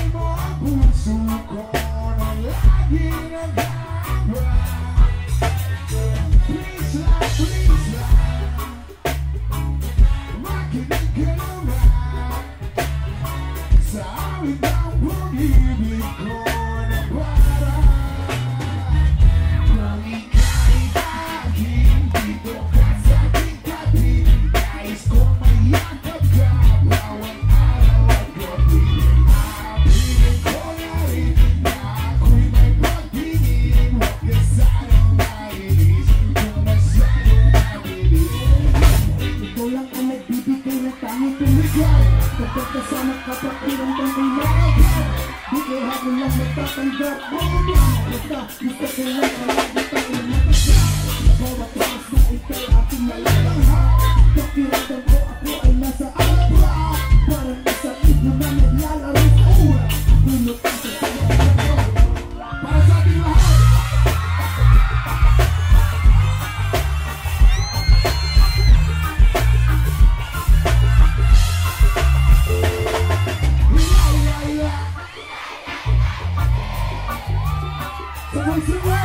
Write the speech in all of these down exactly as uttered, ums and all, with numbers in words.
mga puso ko na lagi nagkabay. Please lang, please lang, makinig ka naman sa awit ng pag-ibig ko na parang kung ika'y aking dito ka sa tabi. Nais kong mayakap ka bawat araw at gabi. Apiling ko na rin na ako'y may pagtingin. Huwag ka sanang mainis kung masyado nabilis. Ikaw lang ang nagbibigay ng tanging tumigaw. Kapag kasama ka pakilang ng ilagaw. Di ko habang lang nagtatanggap. Basta gusto ko lang ang lagi tayo matasya. Bawat oras na ika'y aking nalalanghap. Pakiramdam ko ako ay nasa alabra. Parang nasa ibno na naglalaro sa ura. Tulog ang sa pagkakaroon para sa ating lahat. Sabay sila!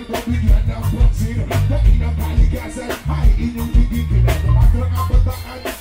Ay, inyong bigigil at mga kabataan